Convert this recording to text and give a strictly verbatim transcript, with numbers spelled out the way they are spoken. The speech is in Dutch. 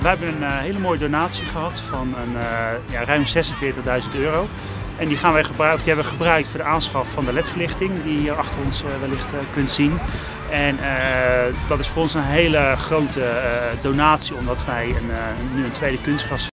We hebben een uh, hele mooie donatie gehad van een, uh, ja, ruim zesenveertigduizend euro. En die, gaan wij gebruiken, die hebben we gebruikt voor de aanschaf van de L E D-verlichting die je hier achter ons uh, wellicht uh, kunt zien. En uh, dat is voor ons een hele grote uh, donatie omdat wij een, uh, nu een tweede kunstgras